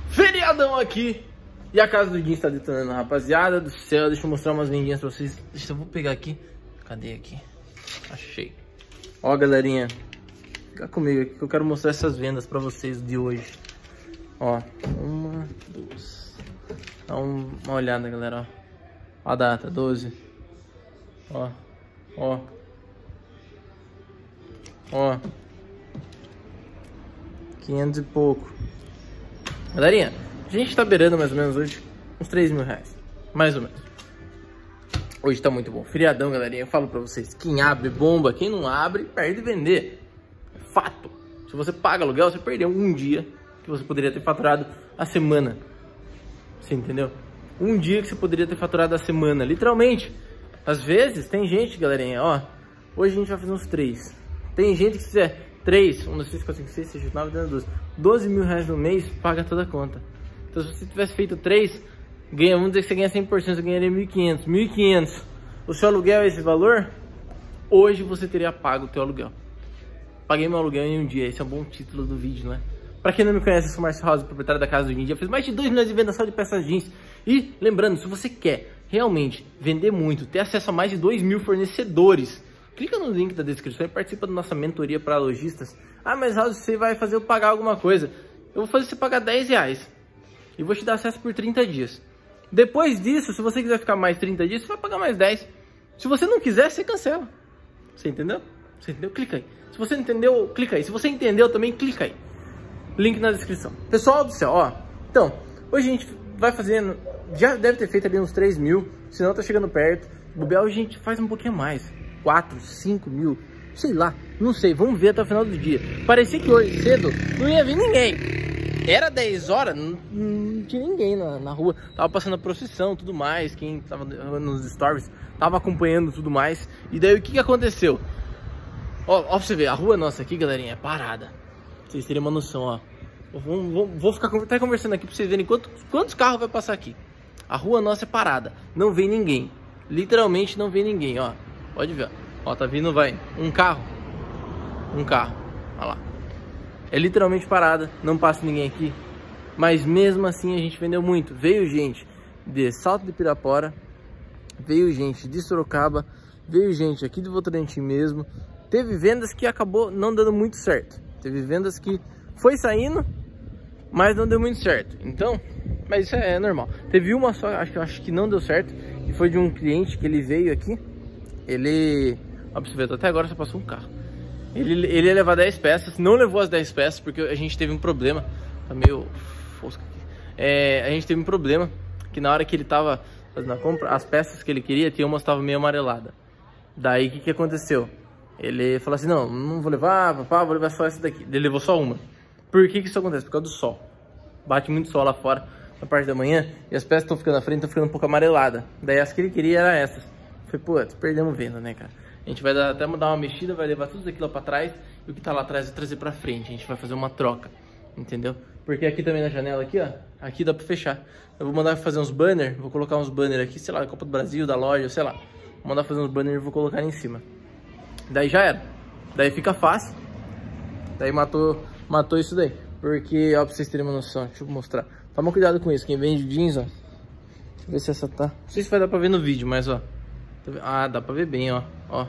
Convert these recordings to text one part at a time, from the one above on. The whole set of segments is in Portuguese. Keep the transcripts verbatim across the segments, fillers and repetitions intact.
Feriadão aqui. E a casa do Dinho está detonando, rapaziada do céu. Deixa eu mostrar umas vendinhas pra vocês. Deixa eu vou pegar aqui. Cadê aqui? Achei. Ó, galerinha, fica comigo aqui que eu quero mostrar essas vendas pra vocês de hoje. Ó, uma, duas. Dá um, uma olhada, galera, ó. A data, doze. Ó, ó. Ó. quinhentos e pouco. Galerinha, a gente tá beirando mais ou menos hoje uns três mil reais. Mais ou menos. Hoje tá muito bom. Feriadão, galerinha. Eu falo pra vocês. Quem abre, bomba. Quem não abre, perde vender. É fato. Se você paga aluguel, você perdeu um dia que você poderia ter faturado a semana. Você entendeu? Um dia que você poderia ter faturado a semana. Literalmente. Às vezes, tem gente, galerinha, ó. Hoje a gente vai fazer uns três. Tem gente que se fizer três, um, dois, três, quatro, cinco, seis, sete, oito, nove, dez, doze. doze mil reais no mês, paga toda a conta. Então, se você tivesse feito três, ganha, vamos dizer que você ganha cem por cento, você ganharia mil e quinhentos. mil e quinhentos. O seu aluguel é esse valor? Hoje você teria pago o teu aluguel. Paguei meu aluguel em um dia. Esse é um bom título do vídeo, não é? Pra quem não me conhece, eu sou o Márcio Rosa, proprietário da Casa do Dinho. Já fiz mais de dois milhões de vendas só de peças jeans. E lembrando, se você quer realmente vender muito, ter acesso a mais de dois mil fornecedores, clica no link da descrição e participa da nossa mentoria para lojistas. Ah, mas Raul, você vai fazer eu pagar alguma coisa. Eu vou fazer você pagar dez reais. E vou te dar acesso por trinta dias. Depois disso, se você quiser ficar mais trinta dias, você vai pagar mais dez. Se você não quiser, você cancela. Você entendeu? Você entendeu? Clica aí. Se você não entendeu, clica aí. Se você entendeu também, clica aí. Link na descrição. Pessoal do céu, ó. Então, hoje a gente vai fazendo... Já deve ter feito ali uns três mil. Se não, tá chegando perto. O Bel a gente faz um pouquinho mais. quatro, cinco mil. Sei lá. Não sei. Vamos ver até o final do dia. Parecia que hoje cedo não ia vir ninguém. Era dez horas, não, não tinha ninguém na, na rua. Tava passando a procissão, tudo mais. Quem tava nos stories tava acompanhando tudo mais. E daí o que que aconteceu? Ó, ó pra você ver, a rua nossa aqui, galerinha, é parada. Pra vocês terem uma noção, ó. Vou, vou, vou ficar até conversando aqui pra vocês verem quanto, quantos carros vai passar aqui. A rua nossa é parada, não vem ninguém. Literalmente não vem ninguém, ó. Pode ver, ó. Ó, tá vindo, vai, um carro. Um carro, ó lá. É literalmente parada, não passa ninguém aqui. Mas mesmo assim a gente vendeu muito. Veio gente de Salto de Pirapora, veio gente de Sorocaba, veio gente aqui do Votorantim mesmo. Teve vendas que acabou não dando muito certo. Teve vendas que foi saindo, mas não deu muito certo. Então, mas isso é normal. Teve uma só, acho que acho que não deu certo, e foi de um cliente que ele veio aqui. Ele, ó, pra você ver, até agora só passou um carro. Ele, ele ia levar dez peças, não levou as dez peças porque a gente teve um problema. Tá meio fosco aqui. É, a gente teve um problema que na hora que ele tava fazendo a compra, as peças que ele queria, tinha umas estavam meio amarelada. Daí o que que aconteceu? Ele falou assim, não, não vou levar, papá, vou levar só essa daqui. Ele levou só uma. Por que que isso acontece? Por causa do sol. Bate muito sol lá fora na parte da manhã e as peças estão ficando na frente, estão ficando um pouco amareladas. Daí as que ele queria eram essas. Falei, pô, perdemos venda, né, cara? A gente vai dar, até dar uma mexida, vai levar tudo aquilo lá pra trás e o que tá lá atrás vai trazer pra frente. A gente vai fazer uma troca, entendeu? Porque aqui também na janela, aqui, ó, aqui dá pra fechar. Eu vou mandar fazer uns banners, vou colocar uns banners aqui, sei lá, da Copa do Brasil, da loja, sei lá. Vou mandar fazer uns banners e vou colocar em cima. Daí já era. Daí fica fácil. Daí matou, matou isso daí. Porque, ó, pra vocês terem uma noção, deixa eu mostrar. Toma cuidado com isso, quem vende jeans, ó. Deixa eu ver se essa tá... Não sei se vai dar pra ver no vídeo, mas, ó. Ah, dá pra ver bem, ó. Ó.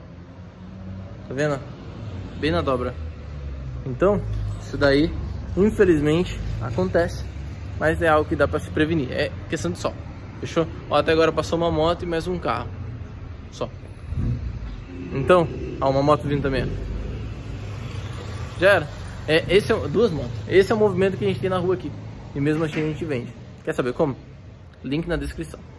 Tá vendo? Bem na dobra. Então, isso daí, infelizmente, acontece. Mas é algo que dá pra se prevenir. É questão de sol. Fechou? Ó, até agora passou uma moto e mais um carro. Só. Então, ó, uma moto vindo também. Já era. É, esse é, duas motos. Esse é o movimento que a gente tem na rua aqui. E mesmo assim a gente vende. Quer saber como? Link na descrição.